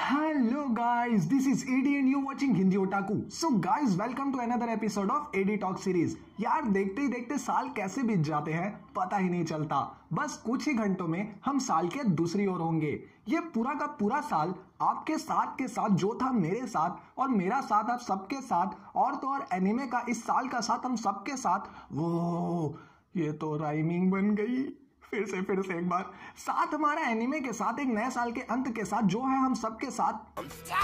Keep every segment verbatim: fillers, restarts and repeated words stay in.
Hello guys, this is A D and you watching Hindi Otaku. So guys, welcome to another episode of A D Talk series. यार देखते ही देखते साल कैसे बीत जाते हैं पता ही नहीं चलता। बस कुछ ही घंटों में हम साल के दूसरी ओर होंगे। ये पूरा का पूरा साल आपके साथ के साथ जो था मेरे साथ और मेरा साथ आप सबके साथ और तो और एनिमे का इस साल का साथ हम सबके साथ। वो ये तो राइमिंग बन गई। फिर से फिर से एक बार साथ हमारा एनिमे के साथ एक नए साल के अंत के साथ जो है हम सबके साथ।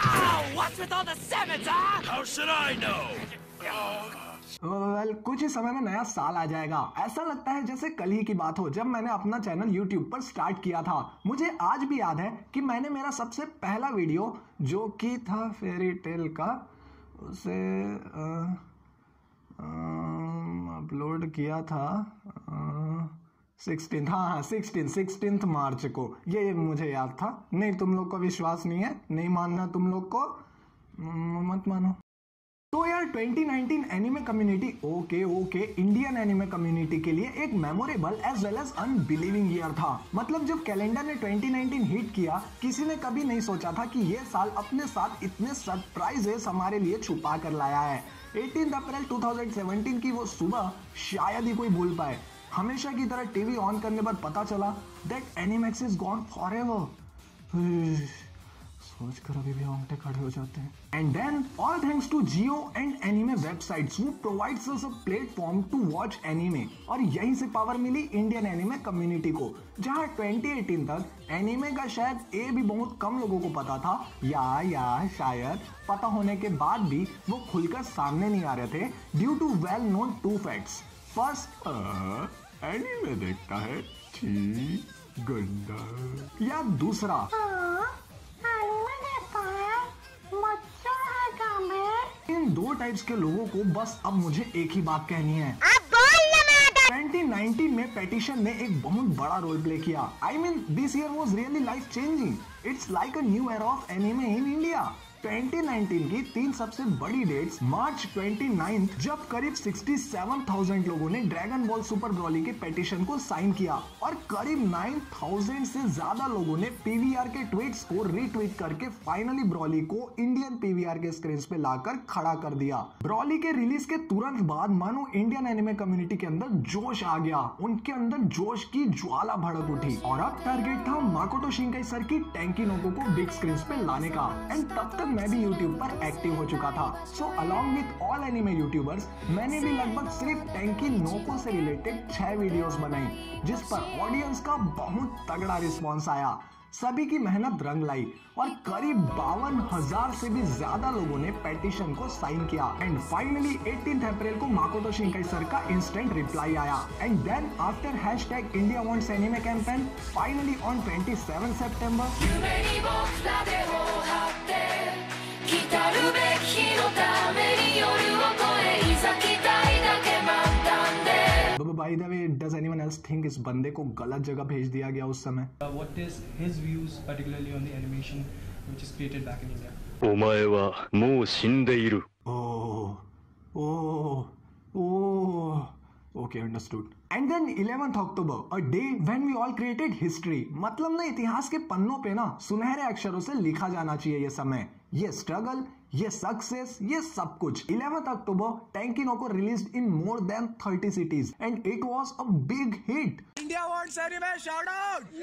well, कुछ ही समय में नया साल आ जाएगा। ऐसा लगता है जैसे कल ही की बात हो जब मैंने अपना चैनल यूट्यूब पर स्टार्ट किया था। मुझे आज भी याद है कि मैंने मेरा सबसे पहला वीडियो जो कि था फेरी टेल का उसे अपलोड किया था सिक्सटीन हाँ हाँ सिक्सटीन सिक्सटीन मार्च को। ये मुझे याद था। नहीं तुम लोग को विश्वास नहीं है, नहीं मानना तुम लोग को, मत मानो। तो यार twenty nineteen anime community okay okay Indian anime community के लिए एक memorable as well as unbelieving year था। मतलब जब कैलेंडर ने ट्वेंटी नाइनटीन हिट किया किसी ने कभी नहीं सोचा था कि ये साल अपने साथ इतने सरप्राइजेस हमारे लिए छुपा कर लाया है। अठारह अप्रैल टू थाउजेंड सेवेंटीन की वो सुबह शायद ही कोई भूल पाए। हमेशा की तरह टीवी ऑन करने पर पता चला that Animax is gone forever. सोच कर अभी भी रोंगटे खड़े हो जाते हैं। And then all thanks to Jio and anime websites वो provides us a platform to watch anime. और यहीं से पावर मिली इंडियन एनिमे कम्युनिटी को, जहां ट्वेंटी एटीन तक एनिमे का शायद ए भी बहुत कम लोगों को पता था या या शायद पता होने के बाद भी वो खुलकर सामने नहीं आ रहे थे due to well known two facts. First anime देखता है छी गंदा, या दूसरा एनिमे देखता है मच्छर है गामे। इन दो टाइप्स के लोगों को बस अब मुझे एक ही बात कहनी है। ट्वेंटी नाइनटीन में पेटिशन ने एक बहुत बड़ा रोल प्ले किया। I mean this year was really life changing. It's like a new era of anime in India. Twenty nineteen की तीन सबसे बड़ी डेट्स मार्च ट्वेंटी नाइन्थ जब करीब सिक्सटी सेवन थाउजेंड लोगों ने ड्रैगन बॉल सुपर ब्रॉली के पेटिशन को साइन किया और करीब नाइन थाउजेंड से ज्यादा लोगों ने पीवीआर के ट्वीट्स को रीट्वीट करके फाइनली ब्रॉली को इंडियन पीवीआर के स्क्रीन पे लाकर खड़ा कर दिया। ब्रॉली के रिलीज के तुरंत बाद मानो इंडियन एनिमे कम्युनिटी के अंदर जोश आ गया। उनके अंदर जोश की ज्वाला भड़क उठी और अब टारगेट था माकोटो शिंकाई सर की टेंकी नोको को बिग स्क्रीन पे लाने का। एंड तब तक मैं भी यूट्यूब पर एक्टिव हो चुका था। So along with all anime YouTubers मैंने भी लगभग सिर्फ टेंकी नोको से रिलेटेड छह वीडियोस बनाई जिस पर ऑडियंस का बहुत तगड़ा रिस्पॉन्स आया। सभी की मेहनत रंग लाई और करीब बावन हजार से भी ज्यादा लोगों ने पेटिशन को साइन किया। एंड फाइनली एटीन अप्रैल को माकोटो शिंकाई सर का इंस्टेंट रिप्लाई आया। And then after hashtag India wants anime campaign finally on twenty seven सितंबर By the way, does anyone else think इस बंदे को गलत जगह भेज दिया गया उस समय? Uh, what is his views particularly on the animation which is created back in India? お前はもう死んでいる。 Oh, oh, oh. Okay, understood. And then eleventh October, a day when we all created history. मतलब ना इतिहास के पन्नों पे ना सुनहरे अक्षरों से लिखा जाना चाहिए ये समय, ये स्ट्रगल, ये सक्सेस, ये सब कुछ। eleventh October, Tenki No Ko released in more than thirty cities and it was a big hit. India wants anime, shout out!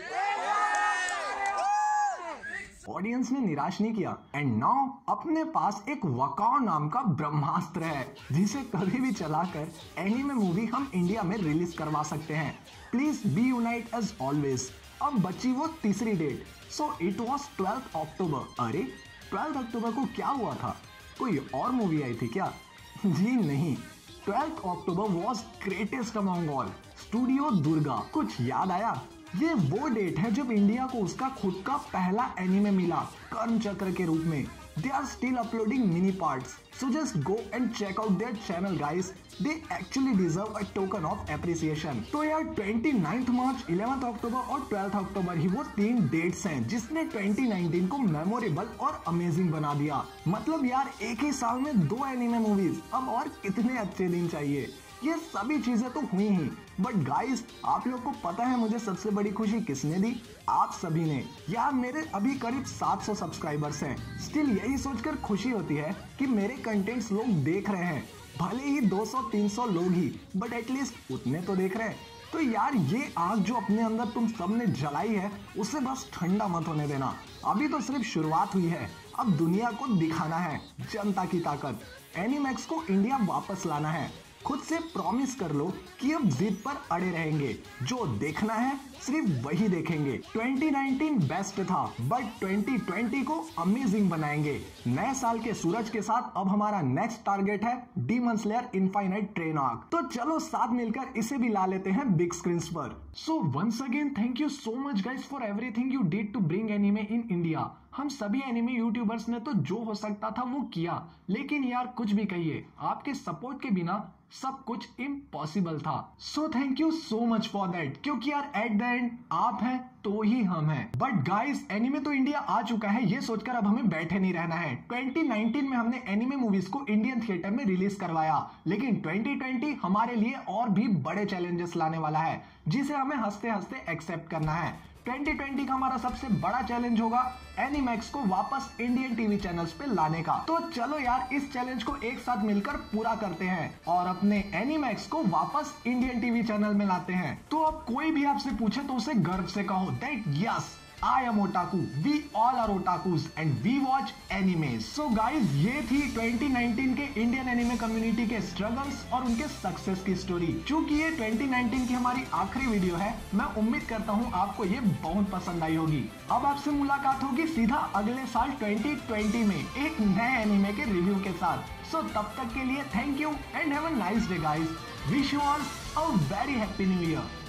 Audience ने निराश नहीं किया एंड नाउ अपने पास एक वकाओ नाम का ब्रह्मास्त्र है जिसे कभी भी चलाकर एनिमे मूवी हम इंडिया में रिलीज करवा सकते हैं। Please be unite as always. अब बची वो तीसरी date. So it was twelfth October. अरे ट्वेल्थ अक्टूबर को क्या हुआ था? कोई और मूवी आई थी क्या? जी नहीं, twelfth October was greatest among all, studio Durga. कुछ याद आया? ये वो डेट है जब इंडिया को उसका खुद का पहला एनिमे मिला कर्म चक्र के रूप में। They are still uploading mini parts, so just go and check out their channel guys. They actually deserve a token of appreciation. तो यार twenty ninth March, eleventh October और ट्वेल्थ अक्टूबर ही वो तीन डेट्स हैं जिसने ट्वेंटी नाइनटीन को memorable और अमेजिंग बना दिया। मतलब यार एक ही साल में दो एनिमे मूवीज, अब और कितने अच्छे दिन चाहिए। ये सभी चीजें तो हुई ही, बट गाइस, आप लोग को पता है मुझे सबसे बड़ी खुशी किसने दी? आप सभी ने। यार मेरे अभी करीब सात सौ सब्सक्राइबर्स हैं। स्टिल यही सोचकर खुशी होती है कि मेरे कंटेंट्स लोग देख रहे हैं, भले ही दो सौ तीन सौ लोग ही, बट एटलीस्ट उतने तो देख रहे हैं। तो यार ये आग जो अपने अंदर तुम सबने जलाई है, उसे बस ठंडा मत होने देना। अभी तो सिर्फ शुरुआत हुई है, अब दुनिया को दिखाना है जनता की ताकत। एनिमैक्स को इंडिया वापस लाना है। खुद से प्रॉमिस कर लो कि अब जिद पर अड़े रहेंगे, जो देखना है सिर्फ वही देखेंगे। ट्वेंटी नाइनटीन बेस्ट था, बट ट्वेंटी ट्वेंटी को अमेजिंग बनाएंगे। नए साल के सूरज के साथ अब हमारा नेक्स्ट टारगेट है Demon Slayer Infinite Train arc. तो चलो साथ मिलकर इसे भी ला लेते हैं बिग स्क्रीन पर। So once again thank you so much guys for everything you did to bring anime in India. हम सभी एनिमे यूट्यूबर्स ने तो जो हो सकता था वो किया, लेकिन यार कुछ भी कहिए, आपके सपोर्ट के बिना सब कुछ इम्पॉसिबल था। So thank you so much for that, क्योंकि यार एट द एंड आप हैं तो ही हम हैं। बट गाइस, एनिमे तो इंडिया आ चुका है, ये सोचकर अब हमें बैठे नहीं रहना है। ट्वेंटी नाइनटीन में हमने एनिमे मूवीज को इंडियन थिएटर में रिलीज करवाया, लेकिन ट्वेंटी ट्वेंटी हमारे लिए और भी बड़े चैलेंजेस लाने वाला है, जिसे हमें हंसते हंसते एक्सेप्ट करना है। ट्वेंटी ट्वेंटी का हमारा सबसे बड़ा चैलेंज होगा एनिमैक्स को वापस इंडियन टीवी चैनल्स पे लाने का। तो चलो यार इस चैलेंज को एक साथ मिलकर पूरा करते हैं और अपने एनिमैक्स को वापस इंडियन टीवी चैनल में लाते हैं। तो अब कोई भी आपसे पूछे तो उसे गर्व से कहो that yes I am otaku, we all are otakus and we watch anime. So guys, ये थी ट्वेंटी नाइनटीन के इंडियन एनिमे कम्युनिटी के स्ट्रगल्स और उनके सक्सेस की स्टोरी। चूंकि ये ट्वेंटी नाइनटीन की हमारी आखिरी वीडियो है, मैं उम्मीद करता हूँ आपको ये बहुत पसंद आई होगी। अब आपसे मुलाकात होगी सीधा अगले साल ट्वेंटी ट्वेंटी में एक नए एनिमे के रिव्यू के साथ। सो so, तब तक के लिए thank you and have a nice day guys. Wish you all a very happy new year.